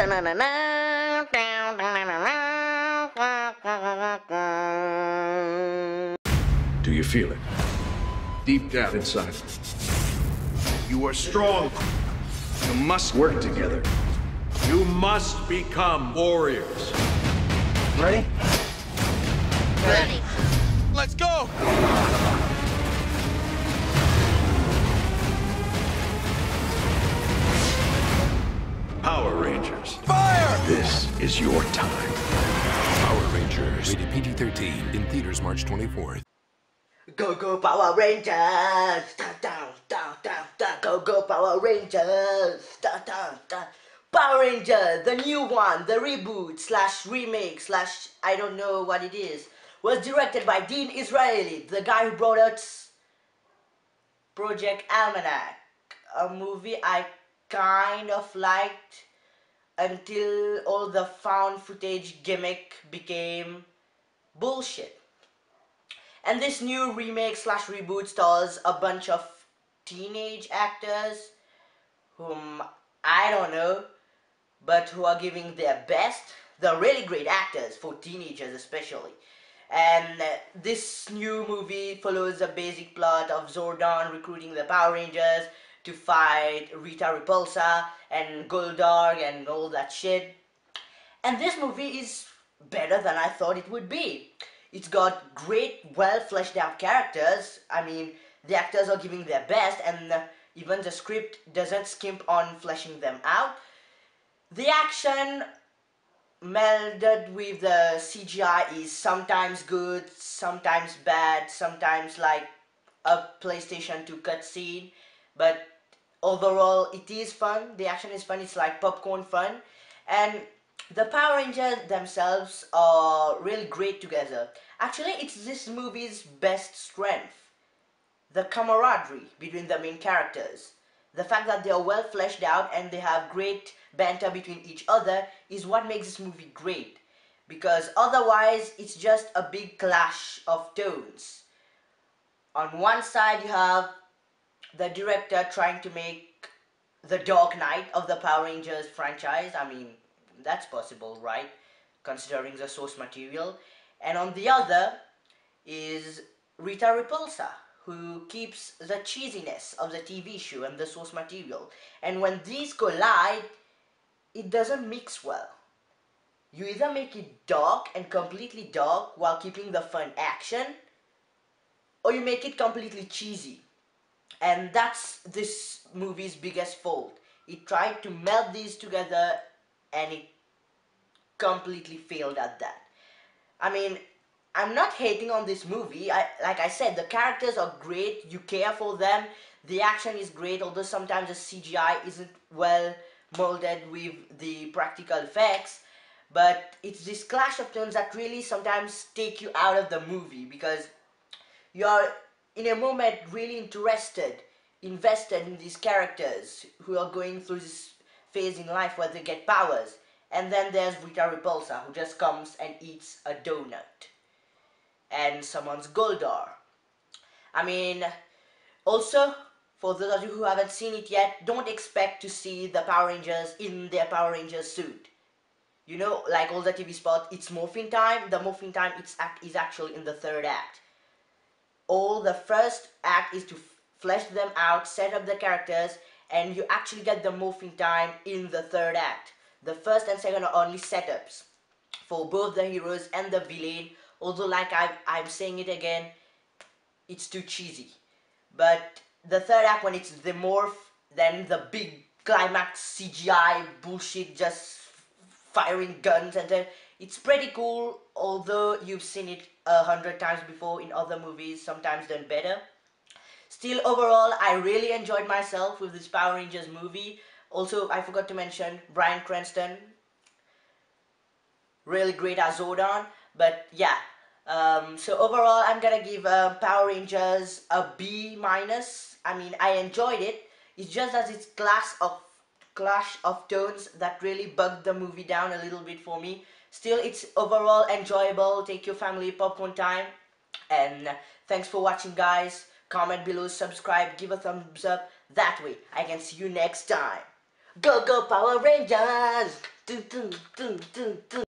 Do you feel it? Deep down inside. You are strong. You must work together. You must become warriors. Ready? Ready. Let's go! Power Rangers. Fire! This is your time. Power Rangers. Rated PG-13. In theaters March 24th. Go go Power Rangers! Down down down down down. Go go Power Rangers! Down down down. Power Rangers, the new one, the reboot slash remake slash I don't know what it is, was directed by Dean Israelite, the guy who brought us Project Almanac, a movie I kind of liked until all the found footage gimmick became bullshit. And this new remake slash reboot stars a bunch of teenage actors whom I don't know, but who are giving their best. They're really great actors for teenagers especially. And this new movie follows a basic plot of Zordon recruiting the Power Rangers to fight Rita Repulsa and Goldark and all that shit. And this movie is better than I thought it would be. It's got great, well fleshed out characters. I mean, the actors are giving their best, and even the script doesn't skimp on fleshing them out. The action melded with the CGI is sometimes good, sometimes bad, sometimes like a PlayStation 2 cutscene, but overall it is fun. The action is fun. It's like popcorn fun, and the Power Rangers themselves are really great together. Actually, it's this movie's best strength. The camaraderie between the main characters. The fact that they are well fleshed out and they have great banter between each other is what makes this movie great. Because otherwise, it's just a big clash of tones. On one side, you have the director trying to make the Dark Knight of the Power Rangers franchise. I mean, that's possible, right? Considering the source material. And on the other is Rita Repulsa, who keeps the cheesiness of the TV show and the source material. And when these collide, it doesn't mix well. You either make it dark and completely dark while keeping the fun action, or you make it completely cheesy. And that's this movie's biggest fault. It tried to meld these together and it completely failed at that. I mean, I'm not hating on this movie. Like I said, the characters are great. You care for them. The action is great, although sometimes the CGI isn't well molded with the practical effects. But it's this clash of tones that really sometimes take you out of the movie, because you're in a moment really invested in these characters who are going through this phase in life where they get powers. And then there's Rita Repulsa, who just comes and eats a donut and summons Goldar. I mean, also, for those of you who haven't seen it yet, don't expect to see the Power Rangers in their Power Rangers suit. You know, like all the TV spot, it's morphing time. The morphing time is actually in the third act. All the first act is to flesh them out, set up the characters, and you actually get the morphing time in the third act. The first and second are only setups for both the heroes and the villain. Although, like I'm saying it again, it's too cheesy. But the third act, when it's the morph, then the big climax CGI bullshit, just firing guns, and then it's pretty cool. Although you've seen it 100 times before in other movies, sometimes done better. Still, overall, I really enjoyed myself with this Power Rangers movie. Also, I forgot to mention Bryan Cranston. Really great as Zordon. But yeah, so overall, I'm gonna give Power Rangers a B-. I mean, I enjoyed it. It's just that it's clash of tones that really bugged the movie down a little bit for me. Still, it's overall enjoyable. Take your family, popcorn time. And thanks for watching, guys. Comment below, subscribe, give a thumbs up. That way, I can see you next time. Go, go, Power Rangers! Dun, dun, dun, dun, dun.